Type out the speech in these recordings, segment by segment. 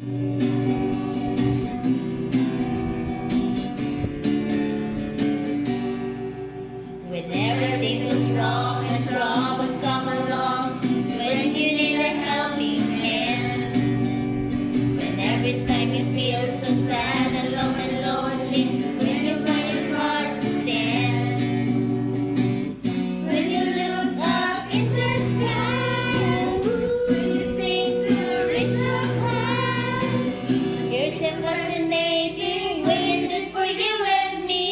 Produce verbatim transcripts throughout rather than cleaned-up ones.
When everything was wrong and troubles come along, when you need a helping hand, when every time you feel so sad, alone and lonely, when you find it hard to stand, when you look up in the sky, when you think to reach up high, here's a fascinating way good for you and me.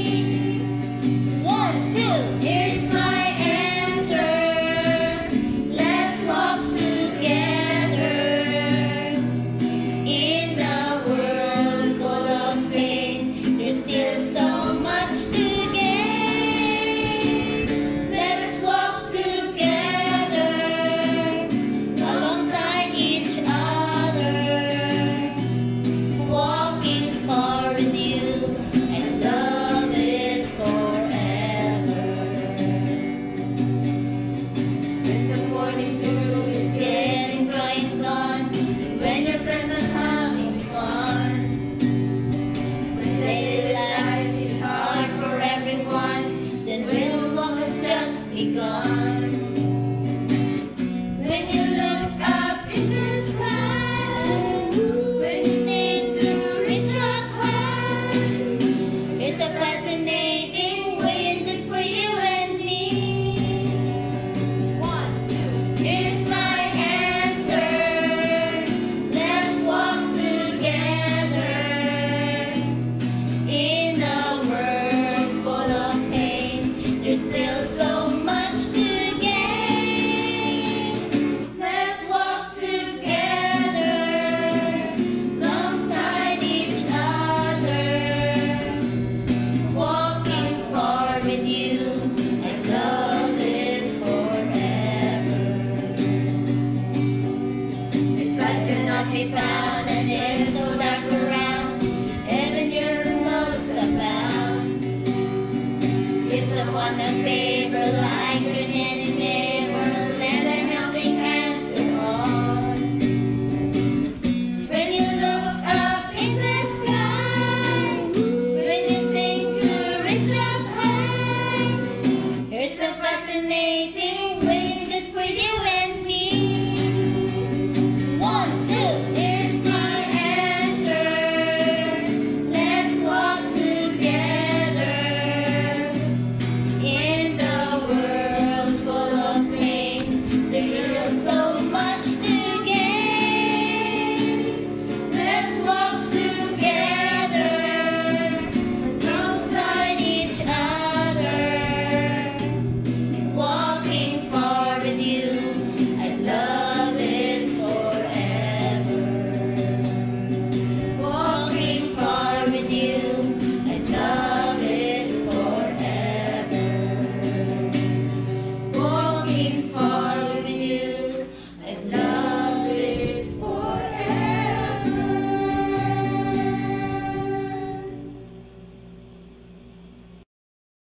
One, two, here's my answer. Let's walk together in a world full of pain. There's still so much to gain. Let's walk together alongside each other, walking far with you and love it forever. When the morning dew is getting bright and gone, when your friends are having fun, when daily life is hard for everyone, then real walk has just begun. When you look up in the sky, when you think to reach up high, here's a fascinating way and good for you and me. One, two, here's my answer. Let's walk together in a world full of pain. There's still so much to gain. Let's walk together alongside each other, walking far with you and love it forever. If I cannot be found and if